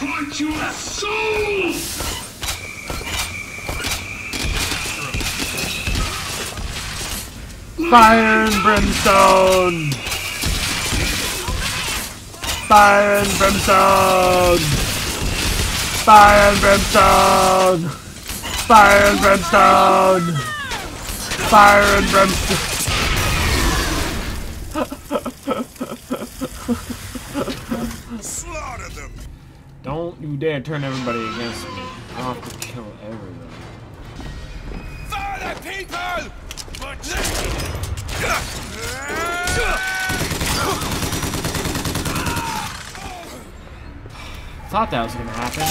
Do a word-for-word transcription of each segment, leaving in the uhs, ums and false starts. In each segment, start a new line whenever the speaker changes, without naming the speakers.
taught you a soul!
Fire and brimstone! Fire and brimstone! Fire and brimstone! Fire and brimstone! Fire and brimstone!
Slaughter them!
Don't you dare turn everybody against me. I'll have to kill everybody.
Fire the people!
Thought that was gonna happen.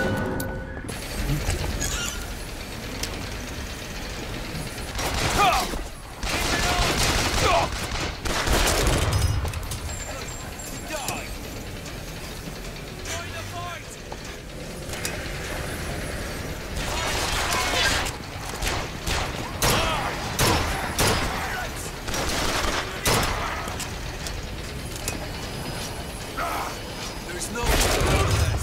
There's no way out of this.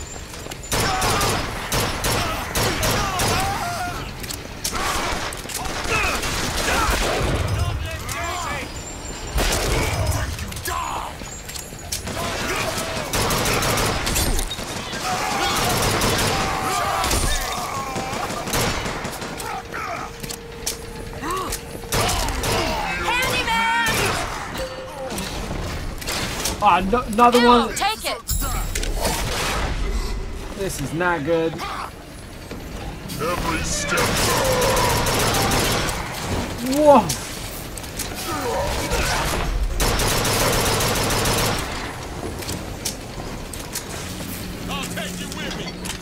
Ah, no, another
Ew,
one.
take it.
This is not good.
Every step.
Whoa.
I'll take you with me.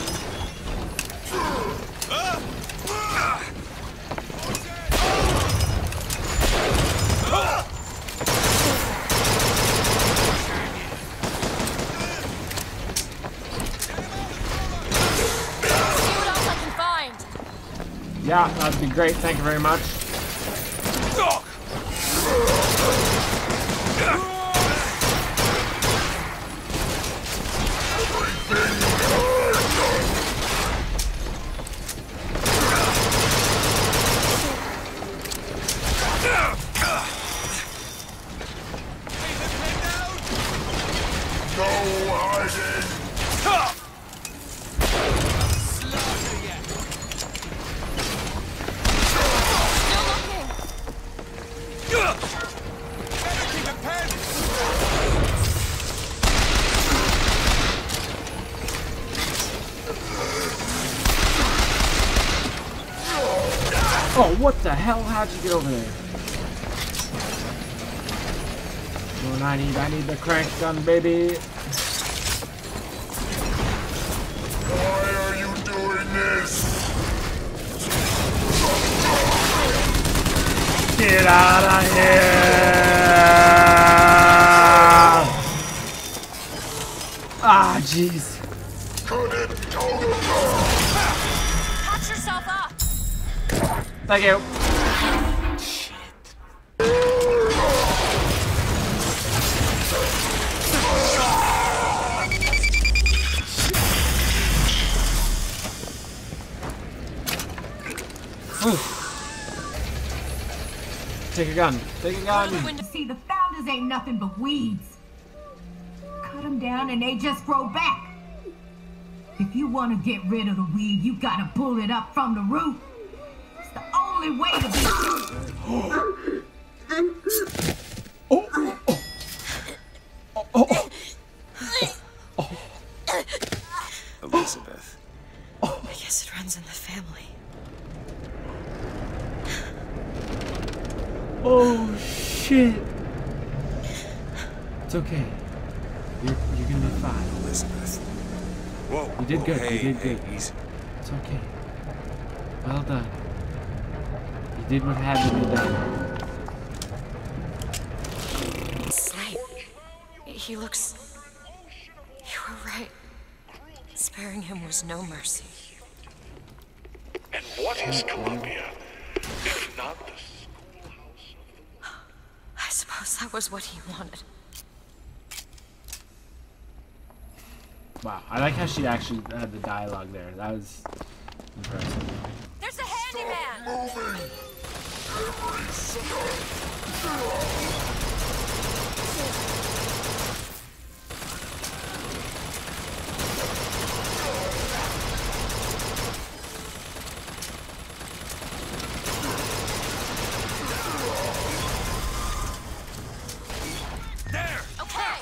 Yeah, that'd be great. Thank you very much. Oh, what the hell? How'd you get over there? What I need, I need the crank gun, baby.
Why are you doing this?
Get out of here! Ah, jeez.
Patch yourself up.
Thank you. Take a gun. Take a gun.
See, the founders ain't nothing but weeds. Cut them down and they just grow back. If you want to get rid of the weed, you gotta pull it up from the root. It's the only way to be.
Oh, oh, oh, oh, oh.
Elizabeth.
I guess it runs in the family.
Oh shit! It's okay. You're you're gonna be fine.
Elizabeth. Whoa.
You did
whoa,
good.
Hey,
You did
hey,
good.
easy.
It's okay. Well done. You did what had to be done.
Slate. He looks. You were right. Sparing him was no mercy.
And what is Columbia, if not the schoolhouse of
I suppose that was what he wanted.
Wow, I like how she actually had the dialogue there. That was impressive.
There's a handyman!
Moving! Every second!
There!
Okay!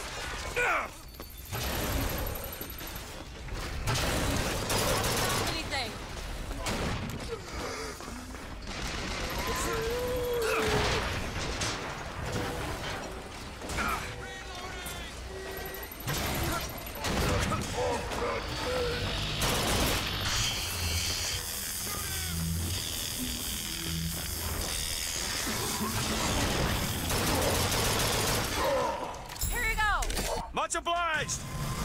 Anything? Here you go!
Much obliged!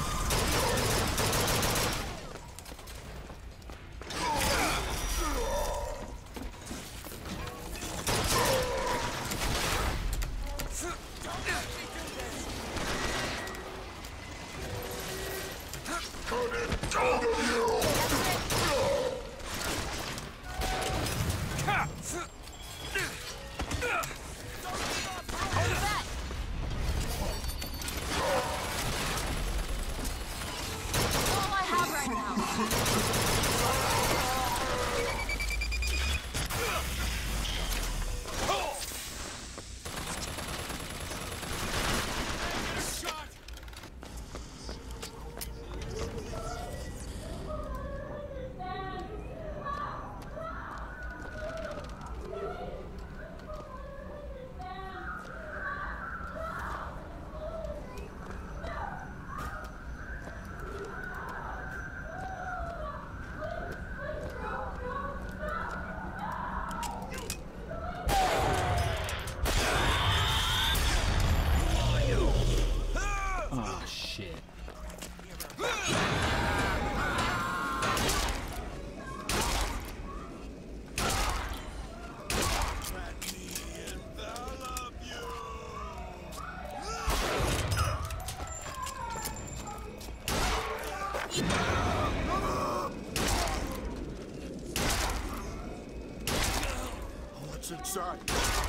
Cut it out of you!
Hold back! That's all I have right now.
Oh shit.
What's inside?